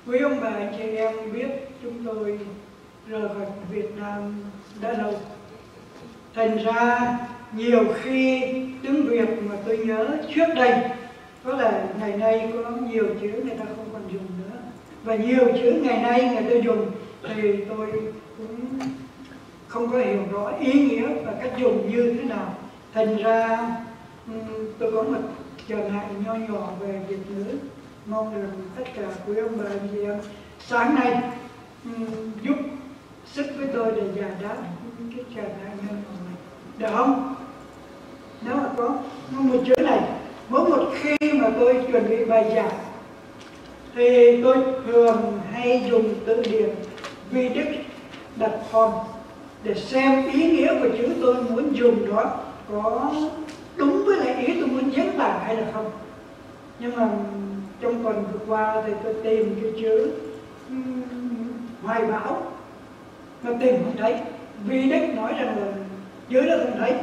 Quý ông bà anh chị em biết chúng tôi rời khỏi Việt Nam đã lâu. Thành ra nhiều khi tiếng Việt mà tôi nhớ trước đây, có là ngày nay có nhiều chữ người ta không còn dùng nữa. Và nhiều chữ ngày nay người ta dùng thì tôi cũng không có hiểu rõ ý nghĩa và cách dùng như thế nào. Thành ra tôi có một trở ngại nho nhỏ về Việt ngữ. Mong rằng tất cả quý ông bà anh chị em sáng nay giúp sức với tôi để giải đáp cái trở ngại nho nhỏ này, được không? Nếu mà có một chữ này, mỗi một khi mà tôi chuẩn bị bài giảng thì tôi thường hay dùng từ điển Vidic.com để xem ý nghĩa của chữ tôi muốn dùng đó có đúng với lại ý tôi muốn diễn tả hay là không. Nhưng mà trong tuần vừa qua thì tôi tìm cái chữ hoài bão mà tìm không thấy. Vidic nói rằng là chữ đó không thấy.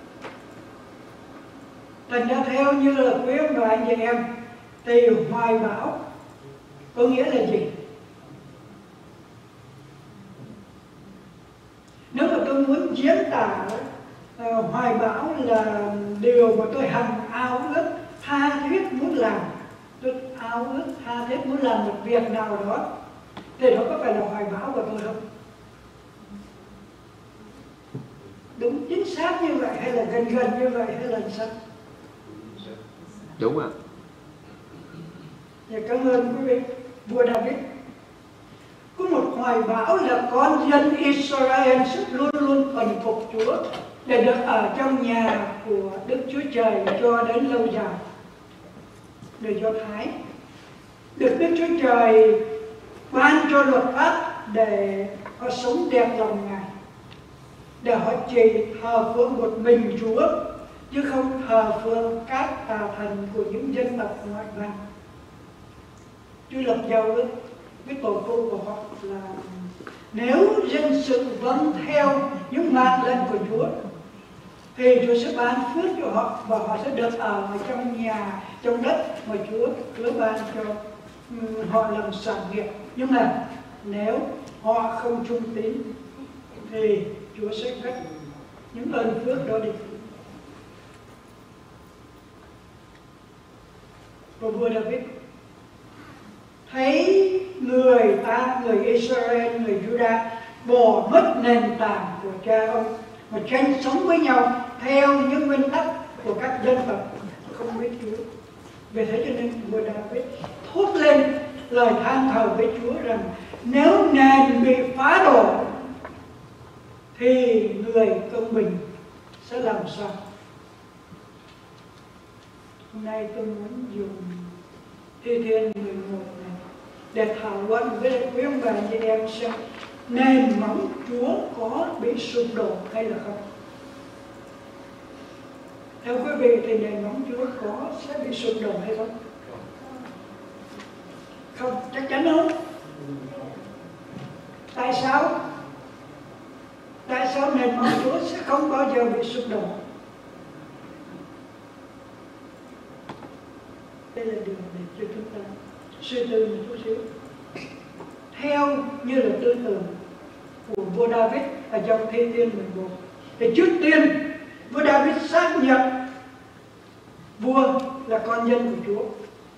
Thành ra theo như là quý ông bà anh chị em thì hoài bão có nghĩa là gì? Nếu mà tôi muốn diễn tả hoài bão là điều mà tôi hằng ao ước tha thiết muốn làm, tôi ao ước tha thiết muốn làm một việc nào đó, thì đó có phải là hoài bão của tôi không? Đúng chính xác như vậy hay là gần gần như vậy hay là sao? Đúng ạ. Dạ, cảm ơn quý vị. Vua David có một hoài bão là con dân Israel sẽ luôn luôn thuần phục Chúa để được ở trong nhà của Đức Chúa Trời cho đến lâu dài. Người Do Thái được Đức Chúa Trời ban cho luật pháp để họ sống đẹp lòng Ngài, để họ chỉ thờ phượng một mình Chúa chứ không thờ phượng các tà thần của những dân tộc ngoại bang. Chúa lập giao ước với tổ phụ của họ là nếu dân sự vâng theo những mạng lệnh của Chúa thì Chúa sẽ ban phước cho họ và họ sẽ được ở trong nhà, trong đất mà Chúa hứa ban cho họ làm sản nghiệp. Nhưng mà nếu họ không trung tín thì Chúa sẽ cắt những ơn phước đó đi. Và vua David thấy người Israel, người Judah bỏ mất nền tảng của cha ông mà tranh sống với nhau theo những nguyên tắc của các dân tộc không biết Chúa. Vì thế cho nên vua David thốt lên lời than thở với Chúa rằng nếu nền bị phá đổ thì người công bình sẽ làm sao? Hôm nay tôi muốn dùng Thi Thiên 11 này để thảo luận với quý ông bà chị em xem nền móng Chúa có bị sụp đổ hay là không. Theo quý vị thì nền móng Chúa sẽ bị sụp đổ hay không? Không, chắc chắn không? Tại sao? Tại sao nền móng Chúa sẽ không bao giờ bị sụp đổ? Đây là điều để cho chúng ta suy tư một chút xíu. Theo như là tư tưởng của vua David ở trong Thi Thiên 11 thì trước tiên vua David xác nhận vua là con dân của Chúa.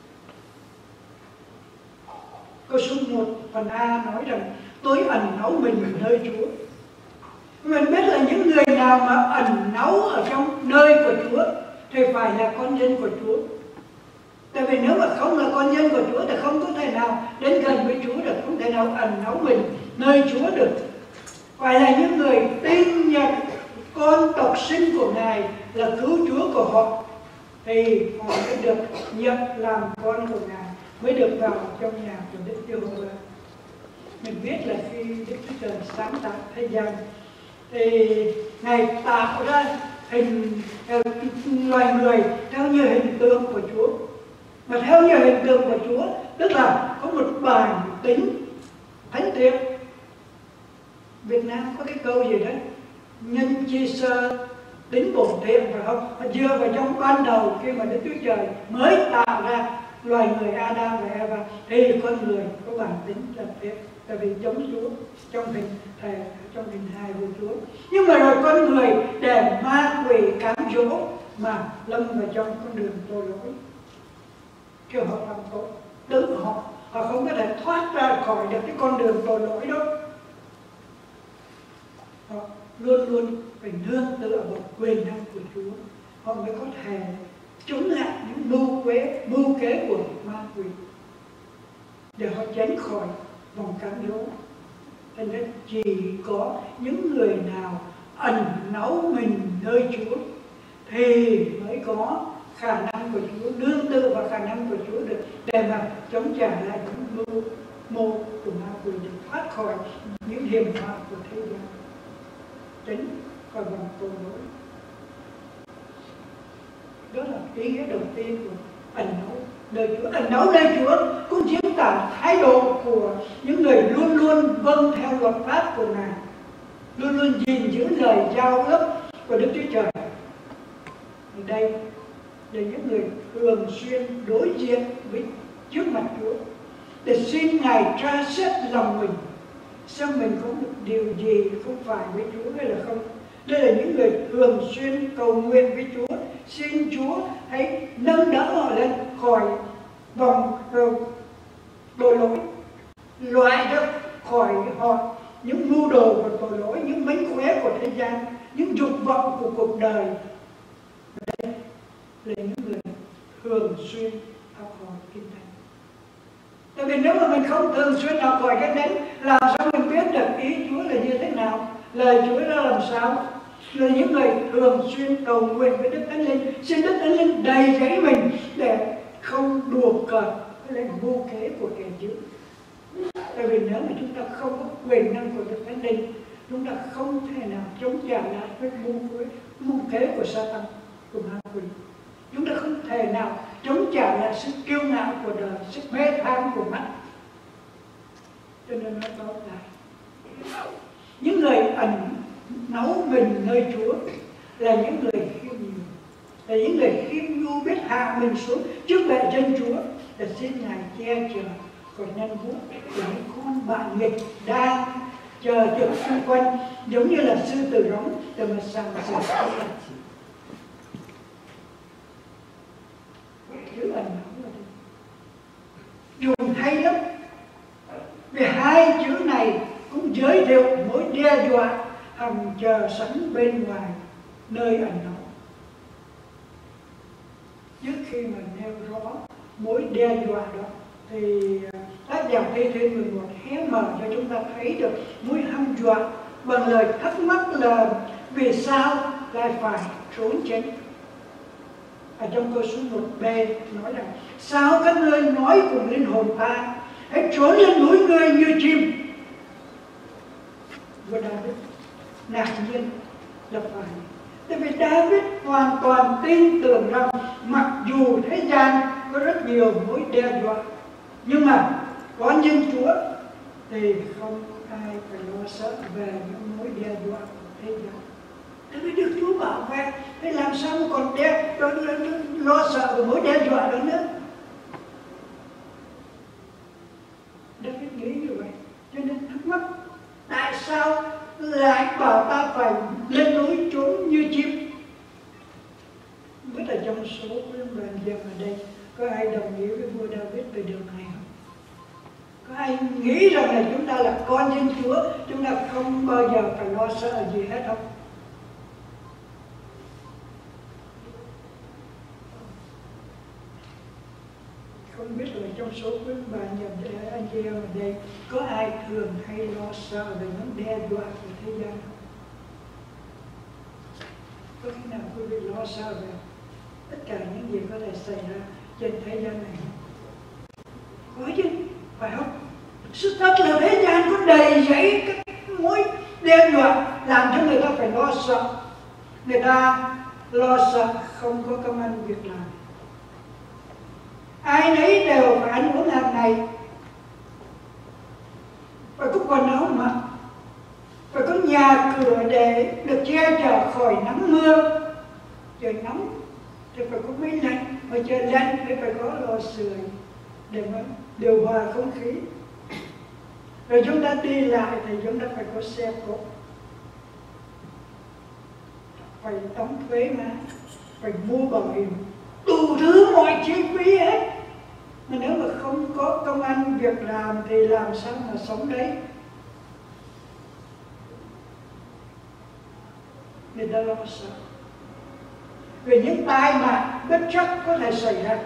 Câu số 1 phần A nói rằng tôi ẩn náu mình nơi Chúa. Mình biết là những người nào mà ẩn náu ở trong nơi của Chúa thì phải là con dân của Chúa. Tại vì nếu mà không là con dân của Chúa thì không có thể nào đến gần với Chúa được, không thể nào ẩn náu mình nơi Chúa được. Phải là những người tin nhận con tộc sinh của Ngài là cứu Chúa của họ thì họ mới được nhận làm con của Ngài, mới được vào trong nhà của Đức Giê-hô-va. Mình biết là khi Đức Chúa Trời sáng tạo thế gian thì Ngài tạo ra loài người theo như hình tượng của Chúa. Mà theo như hình tượng của Chúa tức là có một bản tính thánh thiện. Việt Nam có cái câu gì đấy, nhân chi sơ tính bổn thiện, phải không? Dựa vào trong ban đầu khi mà Đức Chúa Trời mới tạo ra loài người Adam và Eva, thì con người có bản tính là thế, tại vì giống Chúa trong hình thể, trong hình hài của Chúa. Nhưng mà rồi con người để ma quỷ cám dỗ mà lâm vào trong con đường tội lỗi, kêu họ làm tội, tự họ không có thể thoát ra khỏi được cái con đường tội lỗi đó. Họ luôn luôn phải nương tựa vào quyền năng của Chúa, họ mới có thể chống lại những mưu kế của ma quỷ để họ tránh khỏi vòng cám dỗ. Cho nên chỉ có những người nào ẩn náu mình nơi Chúa thì mới có khả năng của Chúa, nương tựa vào khả năng của Chúa được để mà chống trả lại những mưu mô của ma quỷ, để thoát khỏi những hiểm họa của thế gian, tránh khỏi vòng tội lỗi. Đó là ý nghĩa đầu tiên của ẩn náu nơi Chúa. Ẩn náu nơi Chúa cũng diễn tả thái độ của những người luôn luôn vâng theo luật pháp của Ngài, luôn luôn gìn giữ lời giao ước của Đức Chúa Trời. Ở đây để những người thường xuyên đối diện với trước mặt Chúa để xin Ngài tra xét lòng mình, xem mình có một điều gì không phải với Chúa hay là không. Đây là những người thường xuyên cầu nguyện với Chúa, xin Chúa hãy nâng đỡ họ lên khỏi vòng tội lỗi, loại ra khỏi họ những mưu đồ của tội lỗi, những mánh khóe của thế gian, những dục vọng của cuộc đời. Đây là những người thường xuyên học hỏi Kinh Thánh. Tại vì nếu mà mình không thường xuyên học hỏi Kinh Thánh, làm sao mình biết được ý Chúa là như thế nào, lời Chúa ra làm sao? Là những người thường xuyên cầu nguyện với Đức Thánh Linh, xin Đức Thánh Linh đầy dẫy mình để không đùa cợt với lại mưu kế của kẻ dữ. Tại vì nếu mà chúng ta không có quyền năng của Đức Thánh Linh, chúng ta không thể nào chống trả lại với mưu kế của Satan, của ma quỷ. Chúng ta không thể nào chống trả lại sự kiêu ngạo của đời, sự mê tham của mắt. Cho nên nó tốt lại những người ẩn náu mình nơi Chúa là những người khiêm nhường, là những người khiêm nhu, biết hạ mình xuống trước bệ chân Chúa để xin Ngài che chở khỏi nanh vuốt của những con bạn nghịch đang chờ trực xung quanh, giống như là sư tử rống để mà sàng sửa chữ ẩn náu là dùng hay lắm, vì hai chữ này cũng giới thiệu mối đe dọa hằng chờ sẵn bên ngoài nơi ẩn náu. Trước khi mà nêu rõ mối đe dọa đó thì tác giả Thi Thiên 11 hé mở cho chúng ta thấy được mối hăm dọa bằng lời thắc mắc là vì sao lại phải trốn tránh. Ở trong câu số 1b nói rằng: sao các ngươi nói cùng linh hồn ta, hãy trốn lên núi ngươi như chim. Vua David ngạc nhiên là phải, tại vì David hoàn toàn tin tưởng rằng mặc dù thế gian có rất nhiều mối đe dọa, nhưng mà có nhân Chúa thì không ai phải lo sợ về những mối đe dọa của thế gian. Tại vì được Chúa bảo vệ, thế làm sao mà còn lo sợ về mối đe dọa đó nữa. David nghĩ như vậy, cho nên thắc mắc tại sao lại bảo ta phải lên núi trốn như chim. Biết là trong số quý bạn giờ ở đây có ai đồng ý với vua David về điều này không? Có ai nghĩ rằng là chúng ta là con dân Chúa, chúng ta không bao giờ phải lo sợ gì hết không? Không biết là trong số quý bạn giờ anh chị em ở đây có ai thường hay lo sợ về những đe dọa của thế gian không? Có khi nào quý vị lo sợ về tất cả những gì có thể xảy ra trên thế gian này không? Có chứ, phải không? Sự thật là thế gian có đầy dẫy các mối đe dọa làm cho người ta phải lo sợ. Người ta lo sợ không có công ăn việc làm, ai nấy đều phải ăn uống hàng ngày, phải có quần áo mặc, phải có nhà cửa để được che chở khỏi nắng mưa. Trời nóng thì phải có máy lạnh, ở trên lên thì phải có lò sưởi để mà điều hòa không khí. Rồi chúng ta đi lại thì chúng ta phải có xe cộ, phải đóng thuế má, phải mua bảo hiểm, đủ thứ mọi chi phí hết. Mà nếu mà không có công ăn việc làm thì làm sao mà sống đấy? Người ta lo sợ vì những tai nạn bất trắc có thể xảy ra.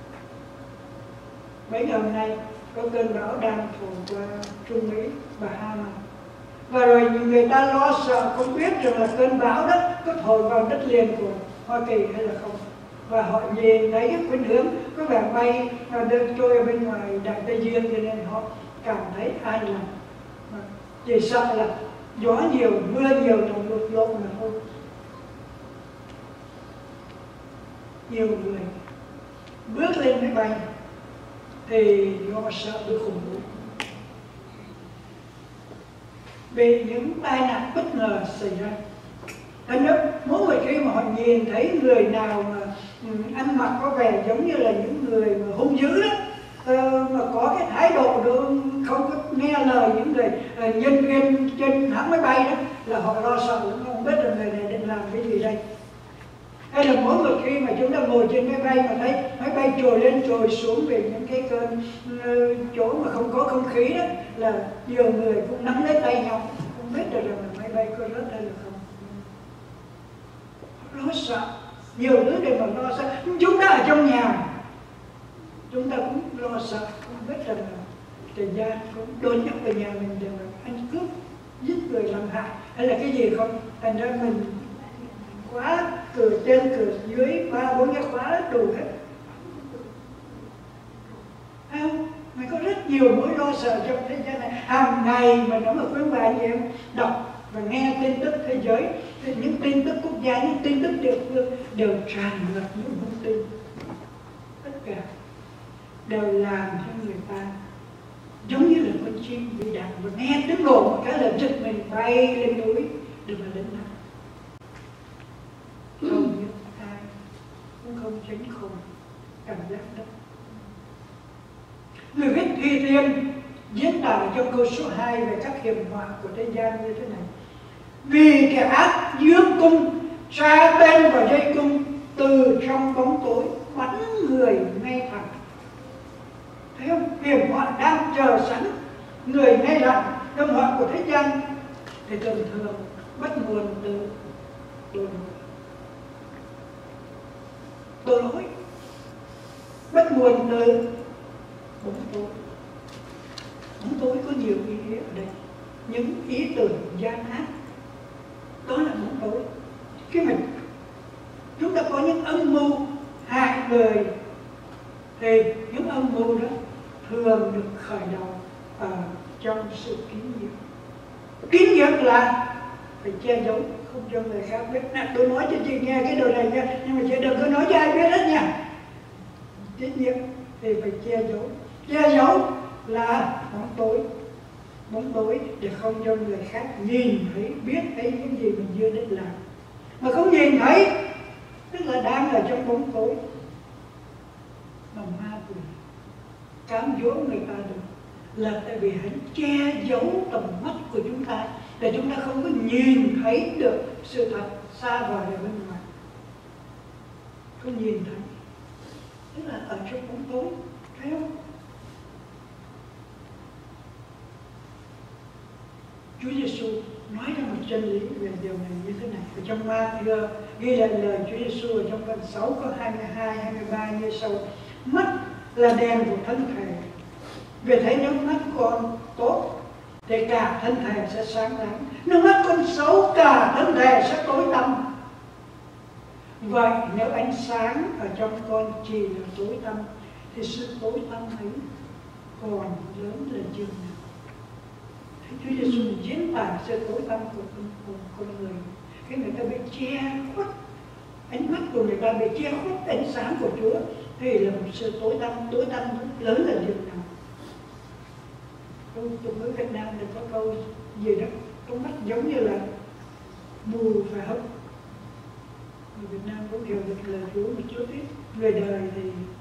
Mấy ngày hôm nay có cơn bão đang thổi qua Trung Mỹ, Bahamas, và rồi người ta lo sợ không biết rằng là cơn bão đó có thổi vào đất liền của Hoa Kỳ hay là không, và họ nhìn thấy cái khuynh hướng có vẻ bay và đơn trôi ở bên ngoài Đại Tây Dương, cho nên họ cảm thấy an lòng. Chỉ sợ là gió nhiều, mưa nhiều, đồng lụt lộn mà thôi. Nhiều người bước lên máy bay thì lo sợ bị khủng bố, vì những tai nạn bất ngờ xảy ra. Thành ra mỗi người khi mà họ nhìn thấy người nào mà ăn mặc có vẻ giống như là những người mà hung dữ đó, mà có cái thái độ đó, không có nghe lời những người nhân viên trên hãng máy bay đó, là họ lo sợ lắm, không biết là người này định làm cái gì đây. Hay là mỗi một khi mà chúng ta ngồi trên máy bay mà thấy máy bay trồi lên trồi xuống về những cái cơn chỗ mà không có không khí đó, là nhiều người cũng nắm lấy tay nhau, không biết được là máy bay có rớt hay là không. Lo sợ, nhiều thứ để mà lo sợ. Chúng ta ở trong nhà, chúng ta cũng lo sợ, không biết rằng là thời gian cũng đột nhập vào nhà mình để mà ăn cướp, giết người làm hại hay là cái gì không. Thành ra mình khóa cửa trên cửa dưới 3-4 cái khóa đủ hết. Không, mình có rất nhiều mối lo sợ trong thế gian này. Hàng ngày mà nó mà quý bà anh em đọc và nghe tin tức thế giới, những tin tức quốc gia, những tin tức địa phương đều tràn ngập những thông tin. Tất cả đều làm cho người ta giống như là con chim bị đạn, và nghe tiếng nổ một cái là giật mình bay lên núi để mà lên nào. Không những ai cũng không tránh khỏi cảm giác đó. Người viết Thi Thiên diễn tả cho câu số 2 về các hiểm họa của thế gian như thế này: vì kẻ ác dương cung tra tên vào dây cung, từ trong bóng tối bắn người ngay thẳng. Thấy không? Hiểm họa đang chờ sẵn người ngay lặng. Hiểm họa của thế gian thì thường thường bắt nguồn từ tội lỗi, bắt nguồn từ bóng tối. Bóng tối có nhiều ý nghĩa ở đây, những ý tưởng gian ác, đó là bóng tối. Khi mình chúng ta có những âm mưu hại người thì những âm mưu đó thường được khởi đầu ở trong sự kín nhiệm. Kín nhiệm là phải che giấu, không cho người khác biết. Tôi nói cho chị nghe cái điều này nha, nhưng mà chị đừng có nói cho ai biết hết nha. Kín nhiệm thì phải che giấu. Che giấu là bóng tối để không cho người khác nhìn thấy, biết thấy những gì mình chưa định làm. Mà không nhìn thấy tức là đang ở trong bóng tối, mà ma quỷ cám dỗ người ta được là tại vì hắn che giấu tầm mắt của chúng ta để chúng ta không có nhìn thấy được sự thật xa vời ở bên ngoài. Không nhìn thấy tức là ở trong bóng tối, thấy không? Chúa Giêsu nói ra một chân lý về điều này như thế này. Ở trong Ma-thi-ơ ghi lại lời Chúa Giêsu ở trong phần 6 câu 22, 23 như sau: mắt là đèn của thân thể. Vì thế nếu mắt con tốt thì cả thân thể sẽ sáng láng, nếu mắt con xấu cả thân thể sẽ tối tăm. Vậy nếu ánh sáng ở trong con chỉ là tối tăm thì sự tối tăm ấy còn lớn lên chừng nào. Chúa Giêsu diễn tả sự tối tăm của con người. Khi người ta bị che khuất, ánh mắt của người ta bị che khuất ánh sáng của Chúa thì là một sự tối tăm lớn là chừng nào. Trong ngữ Việt Nam thì có câu gì đó, con mắt giống như là mù phải không? Người Việt Nam cũng hiểu được lời Chúa một chút ít. người đời thì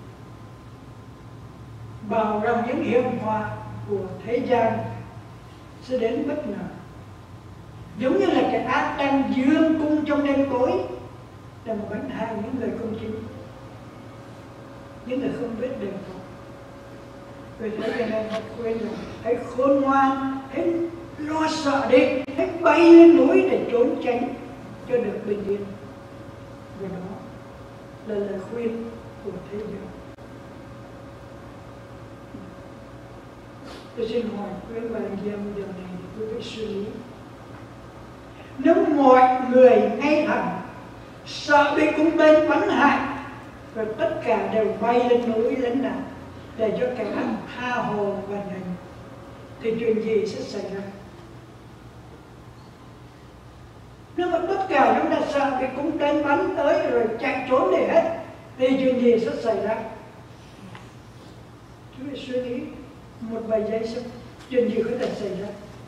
bào rằng những hiểm họa của thế gian sẽ đến bất ngờ, giống như là cái ác đang dương cung trong đêm tối để mà bắn hạ những người công chính, những người không biết đề phòng. Vì thế cho nên họ khuyên rằng hãy khôn ngoan, hãy lo sợ đi, hãy bay lên núi để trốn tránh cho được bình yên. Và đó là lời khuyên của thế gian. Tôi xin hỏi quý bà anh chị em giờ này thì quý vị suy nghĩ, nếu mọi người ngay thẳng sợ bị cung tên bắn hại và tất cả đều bay lên núi lánh nạn để cho kẻ ác tha hồ và hành, thì chuyện gì sẽ xảy ra? Nếu mà tất cả chúng ta sợ bị cung tên bắn tới rồi chạy trốn để hết, thì chuyện gì sẽ xảy ra? Chúng ta suy nghĩ một vài giây xem chuyện gì có thể xảy ra.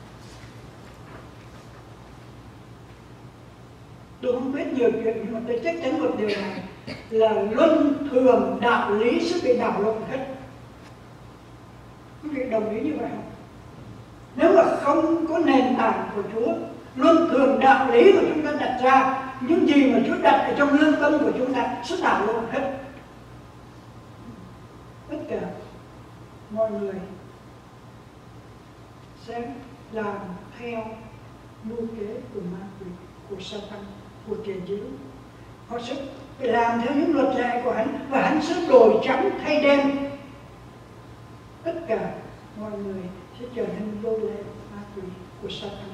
Tôi không biết nhiều chuyện, nhưng mà tôi chắc chắn một điều này là luân thường đạo lý sẽ bị đảo lộn hết. Quý vị đồng ý như vậy không? Nếu mà không có nền tảng của Chúa, luân thường đạo lý của chúng ta đặt ra, những gì mà Chúa đặt ở trong lương tâm của chúng ta sẽ đảo lộn hết. Tất cả mọi người sẽ làm theo mưu kế của ma quỷ, của Satan, của kẻ dữ. Họ sẽ làm theo những luật lệ của hắn, và hắn sẽ đổi trắng thay đen. Tất cả mọi người sẽ trở nên nô lệ ma quỷ của Satan.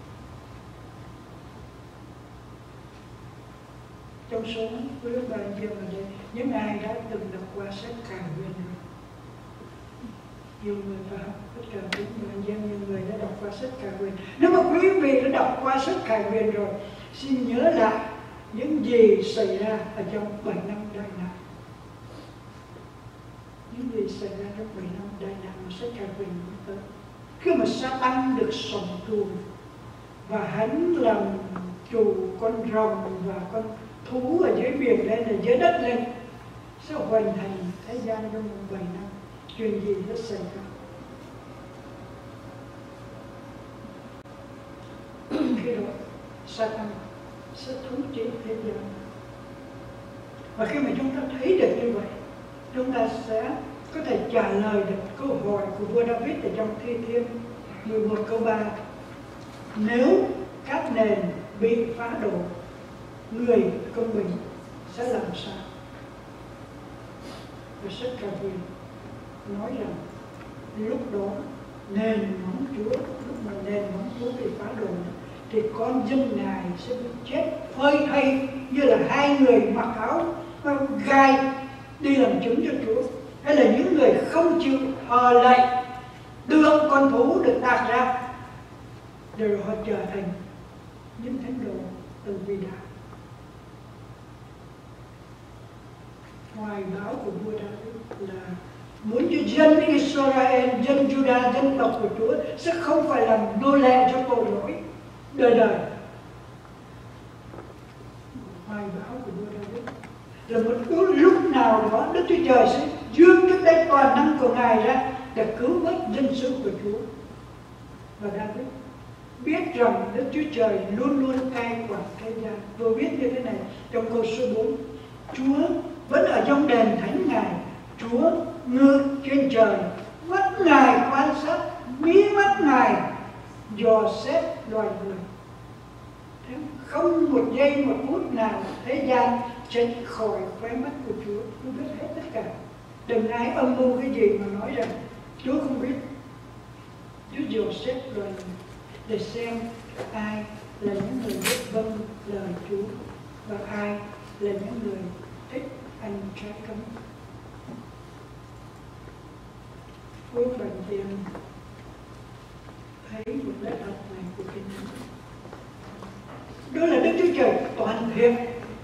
Trong số quý bà anh chị em ở đây, những ai đã từng đọc qua sách Khải Huyền rồi? Nhiều người phải học, tất cả quý bà anh chị em, nhiều người đã đọc qua sách Khải Huyền. Nếu mà quý vị đã đọc qua sách Khải Huyền rồi, xin nhớ lại những gì xảy ra ở trong 7 năm đại nạn. Những gì xảy ra trong 7 năm đại nạn mà sách Khải Huyền nói tới. Khi mà Satan được sống tù và hắn làm chủ con rồng và con thú ở dưới biển lên, ở dưới đất lên, sẽ hoàn thành thế gian trong 7 năm. Chuyện gì sẽ xảy ra? Khi đó Satan sẽ thống trị thế gian. Và khi mà chúng ta thấy được như vậy, chúng ta sẽ có thể trả lời được câu hỏi của vua David ở trong Thi Thiên 11 câu 3. Nếu các nền bị phá đổ, người công bình sẽ làm sao? Và sách Ca Huyền nói rằng lúc đó nền móng Chúa, lúc mà nền móng Chúa bị phá đổ, thì con dân Ngài sẽ bị chết phơi thay như là hai người mặc áo gai đi làm chứng cho Chúa, hay là những người không chịu thờ lạy tượng con thú được đặt ra, rồi họ trở thành những thánh đồ từ vĩ đại. Hoài bão của vua David là muốn cho dân Israel, dân Judah, dân tộc của Chúa sẽ không phải làm nô lệ cho tội lỗi đời đời. Hoài bão của vua David là một lúc nào đó Đức Chúa Trời sẽ dương cái tay toàn năng của Ngài ra để cứu vớt dân sự của Chúa. Và David biết rằng Đức Chúa Trời luôn luôn cai quản thế gian. Tôi biết như thế này trong câu số 4: Chúa vẫn ở trong đền thánh Ngài, Chúa ngự trên trời, mắt Ngài quan sát, mí mắt Ngài dò xét loài người. Thế không một giây một phút nào thế gian tránh khỏi khóe mắt của Chúa. Chúa biết hết tất cả. Đừng ai âm mưu cái gì mà nói rằng Chúa không biết. Chúa dò xét loài người để xem ai là những người biết vâng lời Chúa và ai là những người thích ăn trái cấm. Quý bạn chị em thấy một lẽ thật này của Kinh Thánh. Đó là Đức Chúa Trời toàn thiện.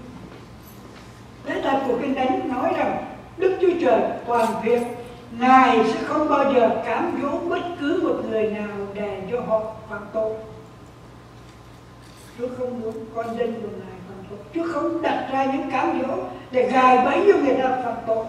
Lẽ thật của Kinh Thánh nói rằng Đức Chúa Trời toàn thiện, Ngài sẽ không bao giờ cám dỗ bất cứ một người nào để cho họ phạm tội. Chúa không muốn con dân của Ngài phạm tội. Chúa không đặt ra những cám dỗ để gài bẫy cho người ta phạm tội.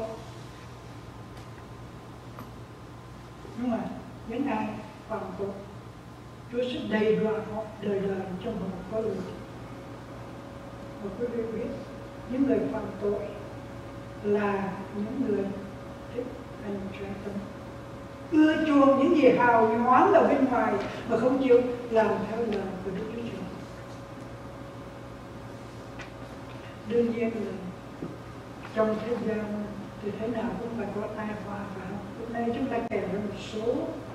Nhưng mà những ai phạm tội, Chúa sẽ đầy đọa họ đời đời trong họ có lỗi. Và quý vị biết, những người phạm tội là những người thích ăn trái cấm, ưa chuộng những gì hào nhoáng ở bên ngoài mà không chịu làm theo lời của Đức Chúa Trời. Đương nhiên là trong thế gian thì thế nào cũng phải có tai họa, phải không? Hôm nay chúng ta kể ra một số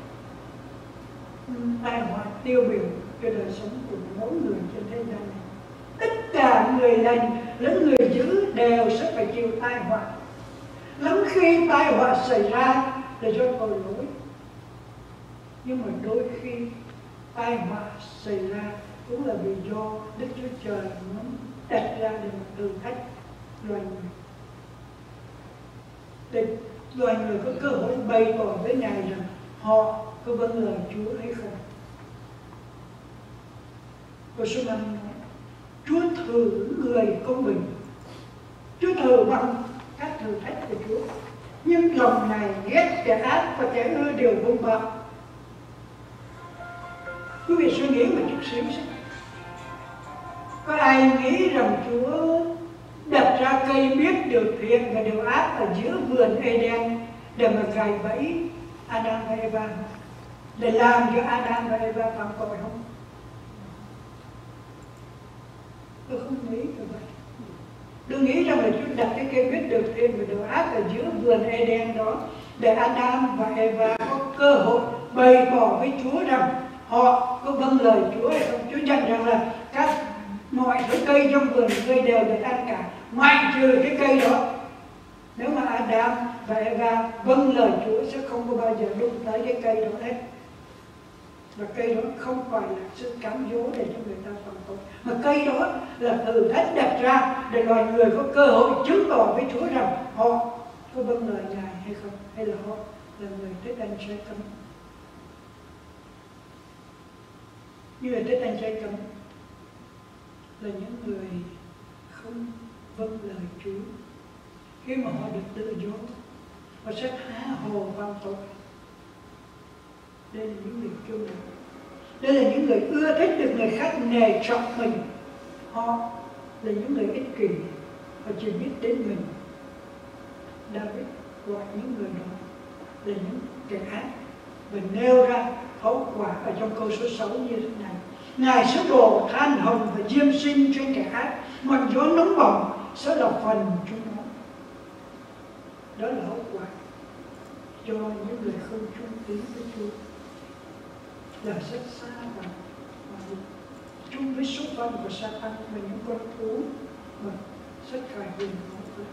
tai họa tiêu biểu cho đời sống của mỗi người trên thế gian này. Tất cả người lành lẫn người dữ đều sẽ phải chịu tai họa. Lắm khi tai họa xảy ra là do tội lỗi, nhưng mà đôi khi tai họa xảy ra cũng là vì do Đức Chúa Trời muốn đặt ra để mà thử thách loài người, để loài người có cơ hội bày tỏ với Ngài rằng họ có vâng lời Chúa hay không. Câu số 5 nói, Chúa thử người công bình. Chúa thử bằng các thử thách của Chúa, nhưng lòng này ghét kẻ ác và kẻ ưa điều hung bạo. Quý vị suy nghĩ một chút xíu xem, có ai nghĩ rằng Chúa đặt ra cây biết điều thiện và điều ác ở giữa vườn Eden để mà gài bẫy Adam và Eva, để làm cho Adam và Eva phạm tội không? Tôi không nghĩ như vậy. Tôi nghĩ rằng là Chúa đặt cái cây biết điều thiện và điều ác ở giữa vườn Eden đó để Adam và Eva có cơ hội bày tỏ với Chúa rằng họ có vâng lời Chúa hay không. Chúa dặn rằng là các mọi thứ cây trong vườn cây đều được ăn cả, ngoại trừ cái cây đó. Nếu mà Adam và Eva vâng lời Chúa sẽ không có bao giờ đụng tới cái cây đó hết. Và cây đó không phải là sự cám dỗ để cho người ta phạm tội, mà cây đó là thử thách đặt ra để loài người có cơ hội chứng tỏ với Chúa rằng họ có vâng lời Ngài hay không, hay là họ là người thích ăn trái cấm. Như người thích ăn trái cấm là những người không vâng lời Chúa. Khi mà họ được tự do, họ sẽ tha hồ phạm tội. Đây là những người kiêu ngạo. Đây là những người ưa thích được người khác nể trọng mình. Họ là những người ích kỷ, họ chỉ biết đến mình. David gọi những người đó là những kẻ ác và nêu ra hậu quả ở trong câu số 6 như thế này: Ngài sẽ đổ than hồng và diêm sinh trên kẻ ác, ngọn gió nóng bỏng sẽ là phần chúng nó. Đó là hậu quả cho những người không trung tín với Chúa, là rất xa và chung với số phận của Satan và những con thú mà rất khải huyền của họ.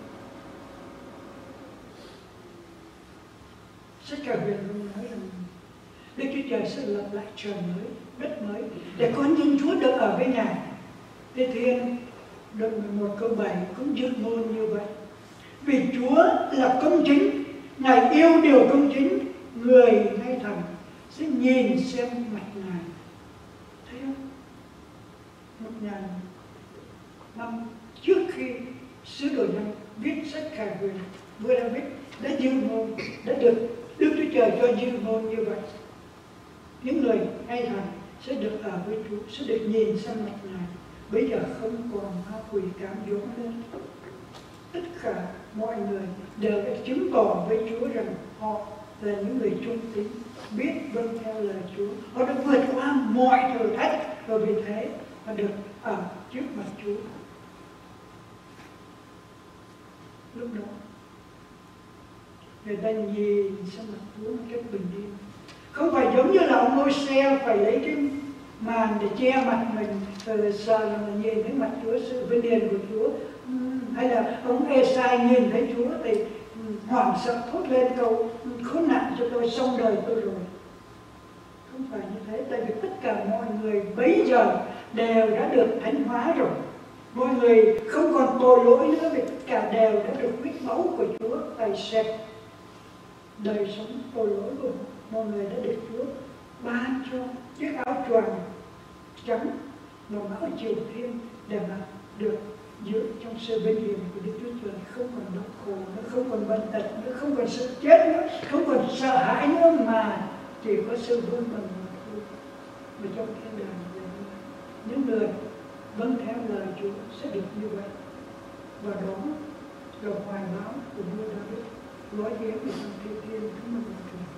Sách Cải Huyền cũng nói rằng Đức Chúa Trời sẽ lập lại trời mới, đất mới để con dân Chúa được ở với Ngài. Thế Thiên đoạn 11 câu 7 cũng dự ngôn như vậy. Vì Chúa là công chính, Ngài yêu điều công chính, người hay thần sẽ nhìn xem mặt Ngài. Thấy không? 1000 năm trước khi sứ đồ nhân viết sách Cải Huyền, vua David đã dự ngôn, đã được Đức Chúa Trời cho dự ngôn như vậy. Những người hay thần sẽ được ở với Chúa, sẽ được nhìn sang mặt Ngài. Bây giờ không còn ma quỷ cám dỗ nữa. Tất cả mọi người đều đã chứng tỏ với Chúa rằng họ là những người trung tín, biết vâng theo lời Chúa. Họ đã vượt qua mọi thử thách và vì thế họ được ở trước mặt Chúa. Lúc đó người ta nhìn sang mặt Chúa một cách bình yên, không phải giống như là ông Môi-se phải lấy cái màn để che mặt mình rồi sợ là nhìn thấy mặt Chúa, sự vinh hiển của Chúa. Hay là ông Ê-sai nhìn thấy Chúa thì hoảng sợ thốt lên câu khốn nạn cho tôi, xong đời tôi rồi. Không phải như thế, tại vì tất cả mọi người bấy giờ đều đã được thánh hóa rồi. Mọi người không còn tội lỗi nữa, vì tất cả đều đã được huyết máu của Chúa tẩy sạch đời sống tội lỗi của mọi người, đã được Chúa ban cho chiếc áo choàng trắng và áo triều thiên để mà được giữa trong sự bên hiền của Đức Chúa Trời, không còn đau khổ nữa, không còn bệnh tật nữa, không còn sự chết nữa, không còn sợ hãi nữa, mà chỉ có sự vui mừng mà thôi. Và trong thiên đàng này, những người vâng theo lời Chúa sẽ được như vậy. Và đó là hoài bão của vua David nói tiếng về trong Thi Thiên thứ 11.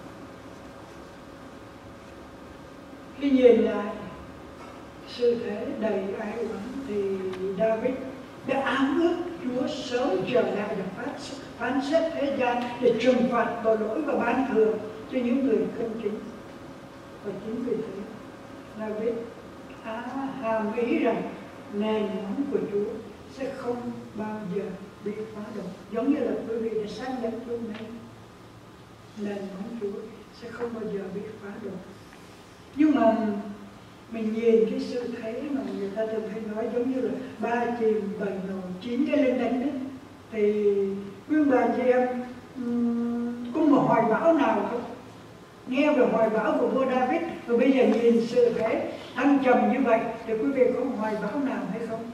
Khi nhìn lại sự thế đầy ái oán thì David đã ám ước Chúa sớm trở lại để phán xét thế gian, để trừng phạt tội lỗi và ban thưởng cho những người công chính. Và chính vì thế David hàm ý rằng nền móng của Chúa sẽ không bao giờ bị phá đổ. Giống như là quý vị đã xác nhận lúc nãy, nền móng Chúa sẽ không bao giờ bị phá đổ. Nhưng mà mình nhìn cái sự thế mà người ta thường hay nói giống như là 3 chìm 7 nổi 9 cái lên đánh đấy, thì quý ông bà chị em có một hoài bão nào không? Nghe về hoài bão của vua David, và bây giờ nhìn sự thế thăng trầm như vậy thì quý vị có hoài bão nào hay không?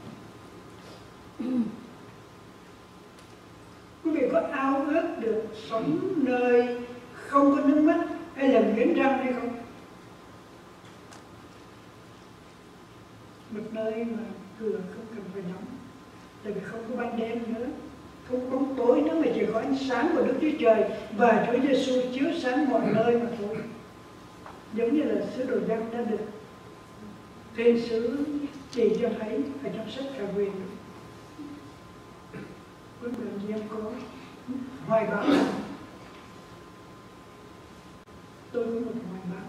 Quý vị có ao ước được sống nơi không có nước mắt hay là nghiến răng hay không? Một nơi mà cửa không cần phải đóng, tại vì không có ban đêm nữa, không có bóng tối nữa, mà chỉ có ánh sáng của Đức Chúa Trời và Chúa Giêsu chiếu sáng mọi nơi mà thôi. Giống như là sứ đồ Giăng đã được thiên sứ chỉ cho thấy ở trong sách Khải Huyền. Quý vị em có hoài bão nào? Tôi có một hoài bão.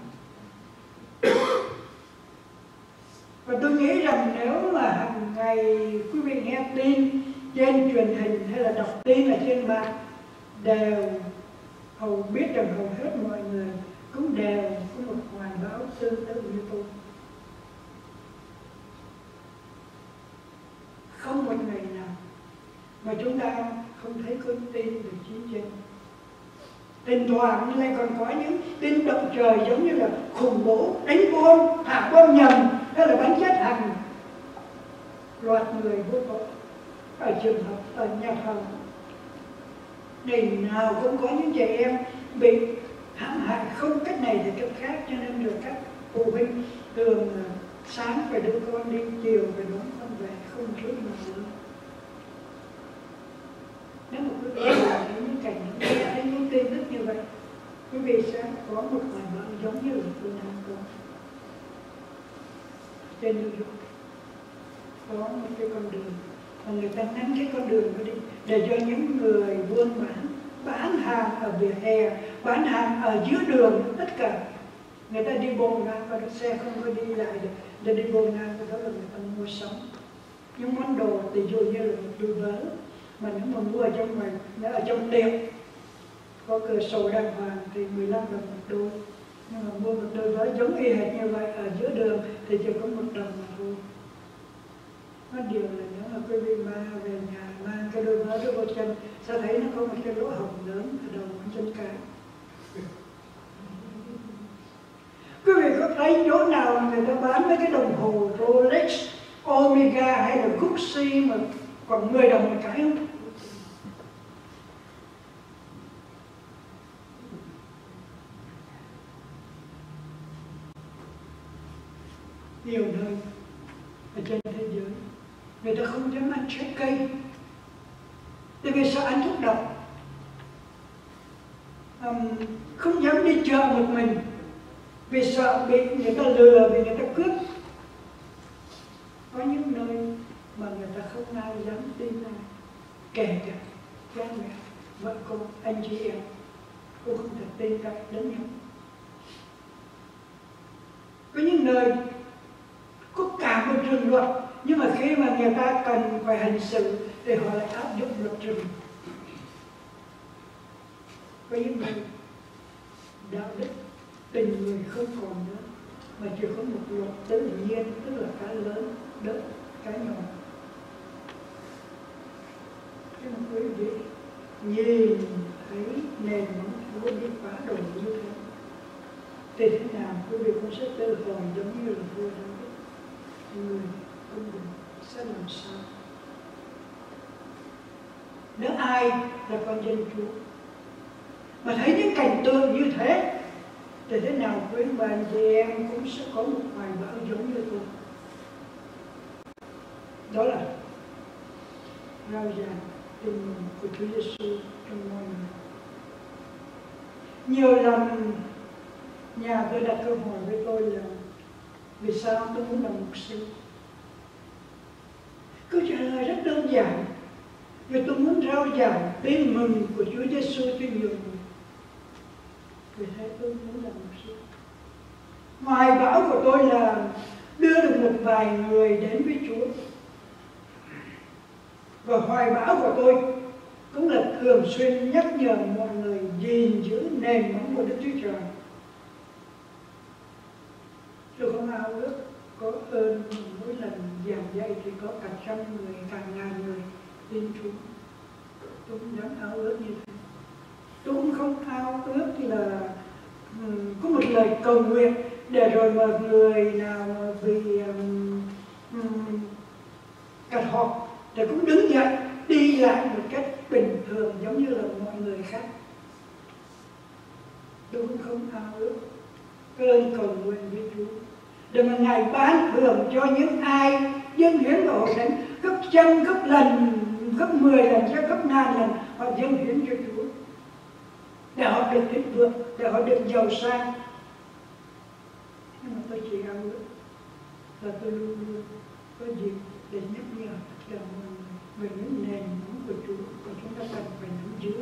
Và tôi nghĩ rằng nếu mà hàng ngày quý vị nghe tin trên truyền hình hay là đọc tin ở trên mạng, đều hầu biết rằng hầu hết mọi người cũng đều có một hoài bão tương tự như tôi. Không một ngày nào mà chúng ta không thấy có tin về chiến tranh. Thỉnh thoảng lại còn có những tin động trời giống như là khủng bố, đánh bom, hạ bom nhầm, hay là bắn chết hàng loạt người vô tội ở trường học, ở nhà thờ. Ngày nào cũng có những trẻ em bị hãm hại không cách này thì cách khác, cho nên được các phụ huynh thường sáng phải đưa con đi, chiều phải đón con về, không chút nào nữa. Nếu mà quý vị thấy những cảnh nghe thấy những tin tức như vậy, quý vị sẽ có một hoài bão giống như là tôi đang có. Trên New York có một cái con đường mà người ta ngăn cái con đường đó đi để cho những người buôn bán hàng ở vỉa hè, bán hàng ở giữa đường, tất cả người ta đi bộ ngang qua, xe không có đi lại được, để đi bộ ngang qua đó là người ta mua sắm những món đồ, ví dụ như là một đôi vớ mà nếu mà mua ở trong ngoài, ở trong tiệm có cửa sổ đàng hoàng thì 15 đồng một đôi, nhưng mà mua một đôi vớ giống y hệt như vậy ở giữa đường thì chỉ có 1 đồng mà thôi. Nó điều là nếu mà quý vị mang về nhà, mang cái đôi vớ đó vô chân, sẽ thấy nó có một cái lỗ hổng lớn ở đầu chân cái. Quý vị có thấy chỗ nào mà người ta bán mấy cái đồng hồ Rolex, Omega hay là Gucci mà còn 10 đồng một cái không? Nhiều nơi ở trên thế giới người ta không dám ăn trái cây, tại vì sợ ăn thuốc độc. Không dám đi chợ một mình vì sợ bị người ta lừa, bị người ta cướp. Có những nơi mà người ta không ai dám tin ai, kể cả cha mẹ, vợ con, anh chị em cũng không thể tin cậy đến nhau. Có những nơi có cả một rừng luật, nhưng mà khi mà người ta cần phải hành xử thì họ lại áp dụng luật rừng. Có những nơi đạo đức tình người không còn nữa, mà chỉ có một luật tự nhiên, tức là cái lớn đỡ cái nhỏ. Nhưng mà quý vị nhìn thấy nền móng Chúa bị phá đổ như thế, thì thế nào quý vị cũng sẽ tự hỏi giống như là vua David, người công bình sẽ làm sao Nếu ai là con dân Chúa mà thấy những cảnh tượng như thế thì thế nào quý bà anh chị em cũng sẽ có một hoài bão giống như tôi. Đó là rao giảng tin mừng của Chúa Giêsu trong mọi người. Nhiều lần nhà tôi đặt câu hỏi với tôi là vì sao tôi muốn làm mục sư. Câu trả lời rất đơn giản, vì tôi muốn rao giảng tin mừng của Chúa Giêsu cho nhiều người. Vì thế tôi muốn làm mục sư. Hoài bão của tôi là đưa được một vài người đến với Chúa. Và hoài bão của tôi cũng là thường xuyên nhắc nhở mọi người gìn giữ nền móng của Đức Chúa Trời. Tôi không ao ước có ơn mỗi lần giảng dạy thì có cả trăm người, cả ngàn người tin Chúa. Tôi không dám ao ước như thế. Tôi cũng không ao ước là có một lời cầu nguyện để rồi mà người nào vì cật họp thì cũng đứng dậy đi lại một cách bình thường giống như là mọi người khác. Tôi cũng không ao ước cơn cầu nguyện với Chúa để mà Ngài ban thưởng cho những ai dâng hiến vào hội thánh gấp trăm, gấp lần, gấp 10 lần, cho gấp ngàn lần họ dâng hiến cho Chúa, để họ được thịnh vượng, để họ được giàu sang. Nhưng mà tôi chỉ ao ước là tôi luôn luôn có dịp để nhắc nhở tất cả mọi người về những nền móng của Chúa và chúng ta cần phải nắm giữ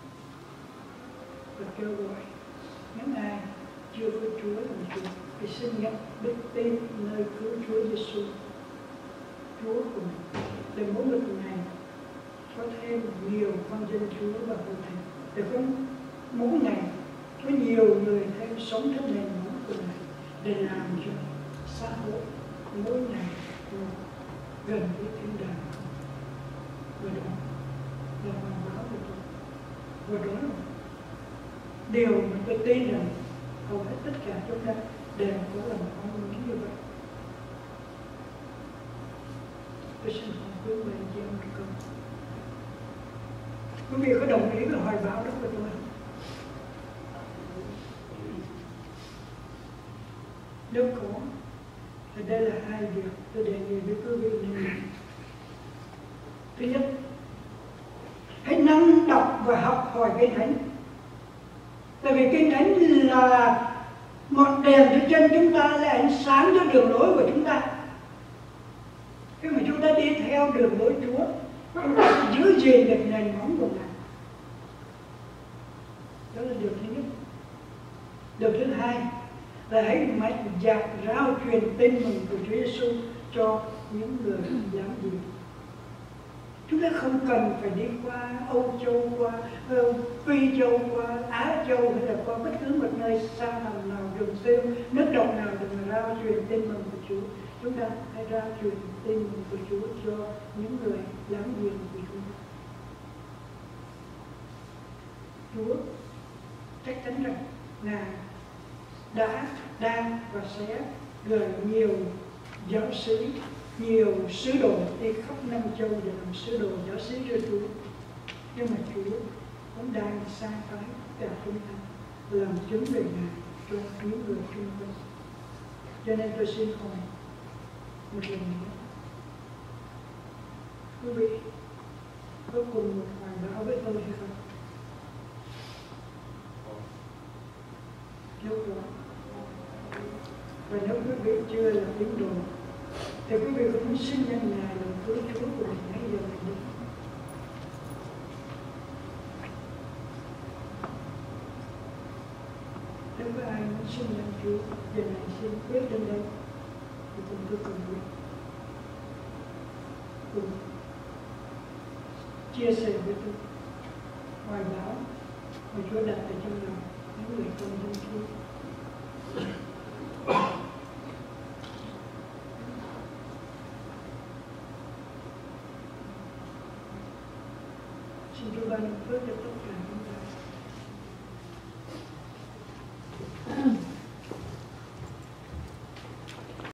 và kêu gọi những ai chưa có Chúa làm Chúa thì xin nhận đức tin nơi cứu Chúa Giêsu, Chúa của mình, để mỗi một ngày có thêm nhiều con dân Chúa và hội thánh, để có mỗi ngày có nhiều người thêm sống theo nền móng của Ngài, để làm cho xã hội mỗi ngày gần với thiên đàng. Và đó là hoàn báo của tôi. Và đó là điều mà tôi tin rằng hầu hết tất cả chúng ta đều có lòng mong muốn như vậy. Tôi xin hỏi quý vị chị em được không? Quý vị có đồng ý với hoài bão đó của tôi không? Nếu có thì đây là hai việc tôi đề nghị với quý vị nên làm. Thứ nhất, hãy năng đọc và học hỏi Kinh Thánh. Tại vì Kinh Thánh là ngọn đèn cho chân chúng ta, là ánh sáng cho đường lối của chúng ta. Khi mà chúng ta đi theo đường lối Chúa, chúng ta giữ gìn được nền móng của Ngài. Đó là điều thứ nhất. Điều thứ hai là hãy mạnh dạn rao truyền tin mừng của Chúa Giêsu cho những người láng giềng. Chúng ta không cần phải đi qua Âu Châu, qua Phi Châu, qua Á Châu hay là qua bất cứ một nơi xa nào đường xêu, nước độc nào để mà rao truyền tin mừng của Chúa. Chúng ta hãy rao truyền tin mừng của Chúa cho những người láng giềng của chúng ta. Chúa chắc chắn rằng Ngài đã, đang và sẽ gửi nhiều giáo sĩ, nhiều sứ đồ đi khắp năm châu để làm sứ đồ giáo sĩ cho Chúa. Nhưng mà Chúa cũng đang sai phái cả chúng ta làm chứng về Ngài cho những người chung quanh. Cho nên tôi xin hỏi một lần nữa, quý vị có cùng một hoài bão với tôi hay không? Nếu có, và nếu quý vị chưa là tín đồ thì quý vị cũng xin nhận Ngài làm cứu Chúa của mình ngay giờ này đi. Nếu có ai muốn xin nhận Chúa, giờ này xin quyết đến đây thì cùng tôi cầu nguyện, cùng chia sẻ với tôi hoài bão mà Chúa đặt ở trong lòng những người con dân Chúa. Xin Chúa ban phước cho tất cả chúng ta.